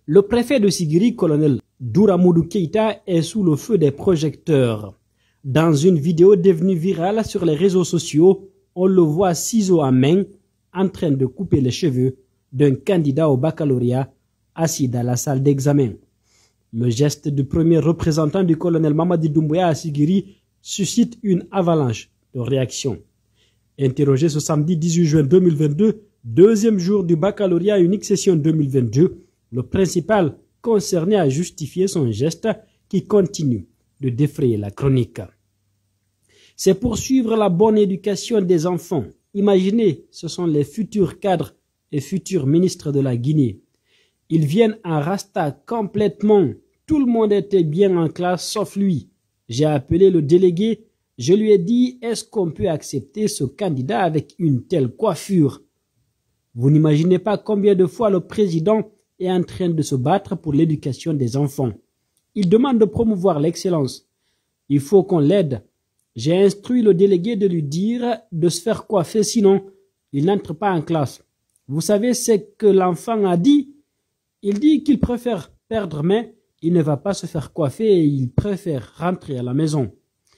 Le préfet de Sigiri, colonel Douramoudou Keïta, est sous le feu des projecteurs. Dans une vidéo devenue virale sur les réseaux sociaux, on le voit ciseaux à main en train de couper les cheveux d'un candidat au baccalauréat assis dans la salle d'examen. Le geste du premier représentant du colonel Mamadi Doumbouya à Sigiri suscite une avalanche de réactions. Interrogé ce samedi 18 juin 2022, deuxième jour du baccalauréat unique session 2022, le principal concerné a justifié son geste qui continue de défrayer la chronique. C'est pour suivre la bonne éducation des enfants. Imaginez, ce sont les futurs cadres et futurs ministres de la Guinée. Ils viennent en rasta complètement. Tout le monde était bien en classe sauf lui. J'ai appelé le délégué. Je lui ai dit, est-ce qu'on peut accepter ce candidat avec une telle coiffure? Vous n'imaginez pas combien de fois le président est en train de se battre pour l'éducation des enfants. Il demande de promouvoir l'excellence. Il faut qu'on l'aide. J'ai instruit le délégué de lui dire de se faire coiffer, sinon il n'entre pas en classe. Vous savez ce que l'enfant a dit? Il dit qu'il préfère perdre, mais il ne va pas se faire coiffer et il préfère rentrer à la maison.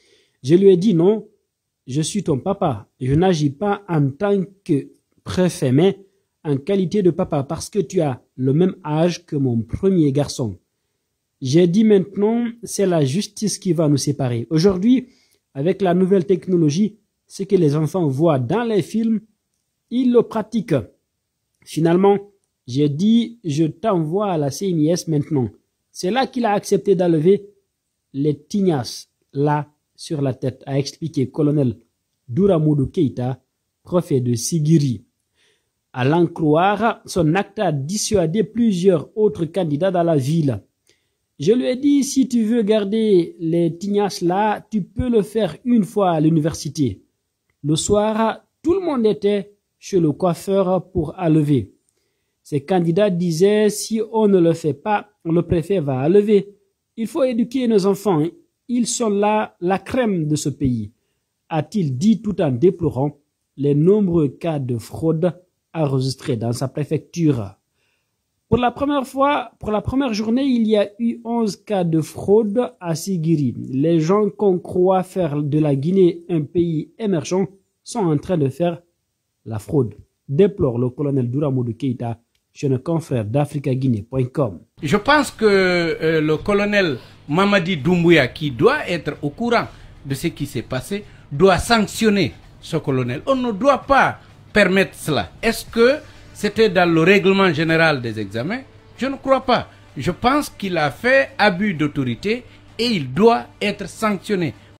Je lui ai dit non, je suis ton papa. Je n'agis pas en tant que préfet, mais en qualité de papa parce que tu as le même âge que mon premier garçon. J'ai dit maintenant, c'est la justice qui va nous séparer. Aujourd'hui, avec la nouvelle technologie, ce que les enfants voient dans les films, ils le pratiquent. Finalement, j'ai dit, je t'envoie à la CNIS maintenant. C'est là qu'il a accepté d'enlever les tignasses là sur la tête, a expliqué colonel Douramoudou Keïta, préfet de Sigiri. À l'en croire, son acte a dissuadé plusieurs autres candidats dans la ville. Je lui ai dit, si tu veux garder les tignasses là, tu peux le faire une fois à l'université. Le soir, tout le monde était chez le coiffeur pour enlever. Ces candidats disaient, si on ne le fait pas, le préfet va enlever. Il faut éduquer nos enfants. Ils sont là, la crème de ce pays, a-t-il dit tout en déplorant les nombreux cas de fraude enregistrés dans sa préfecture. Pour la première journée, il y a eu 11 cas de fraude à Sigiri. Les gens qu'on croit faire de la Guinée un pays émergent sont en train de faire la fraude, déplore le colonel Douramoudou Keïta chez nos confrères d'africaguinée.com. Je pense que le colonel Mamadi Doumbouya, qui doit être au courant de ce qui s'est passé, doit sanctionner ce colonel. On ne doit pas permettre cela. Est-ce que c'était dans le règlement général des examens? Je ne crois pas. Je pense qu'il a fait abus d'autorité et il doit être sanctionné.